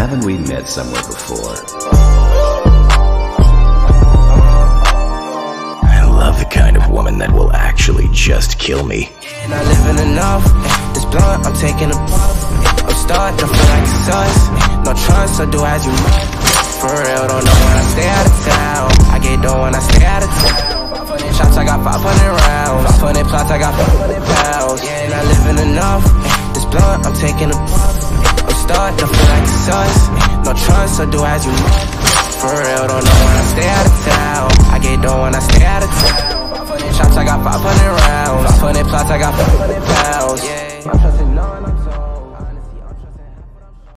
haven't we met somewhere before? I love the kind of woman that will actually just kill me. Not living enough, this blunt, I'm taking a puff. I'm starting to feel like it's us. No trust, so do as you must. For real, don't know when I stay out of town. I get done when I stay out of town. 500 shots, I got 500 rounds. 500 plots, I got 500 pounds. Yeah, not living enough, this blunt, I'm taking a puff. I'm starting to feel like it's us. No trust, so do as you must. For real, don't know when I stay out of town. I get done when I stay out of town. 500 shots, I got 500 rounds. 500 plots, I got 500